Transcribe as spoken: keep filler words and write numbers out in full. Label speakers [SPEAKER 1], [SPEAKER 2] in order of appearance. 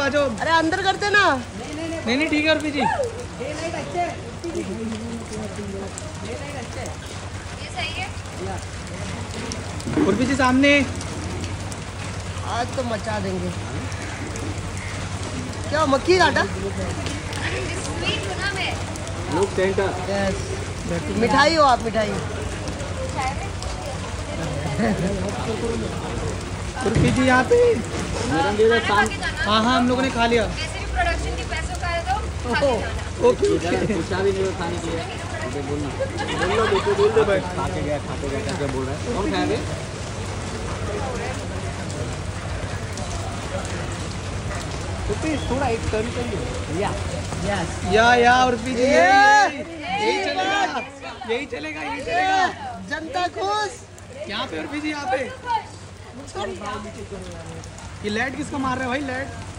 [SPEAKER 1] आ जाओ।
[SPEAKER 2] अरे अंदर करते ना।
[SPEAKER 1] नहीं नहीं ठीक है उर्फी जी। उर्फी जी सामने।
[SPEAKER 2] आज तो मचा देंगे। क्या मक्खी काटा?
[SPEAKER 3] Look centre.
[SPEAKER 2] यस। मिठाई हो आप, मिठाई।
[SPEAKER 1] उर्फी जी यहाँ पे। हाँ हाँ हम लोगों ने खा लिया।
[SPEAKER 4] प्रोडक्शन के पैसों का है तो खा के जाना।
[SPEAKER 1] Okay okay.
[SPEAKER 3] पूछा भी नहीं खाने के लिए। बोलना बोल लो बेटे, बोल दो भाई। खा के गया खा के गया करके बोल रहा है। कौन खाएंगे? थोड़ा एक टर्न करिए। या
[SPEAKER 2] यस।
[SPEAKER 1] या या उर्फी जी यही यही चलेगा, यही चलेगा, यही चलेगा।
[SPEAKER 2] जनता खुश।
[SPEAKER 1] यहाँ पे उर्फी जी यहाँ पे। ये लाइट किसको मार रहे हैं भाई? लाइट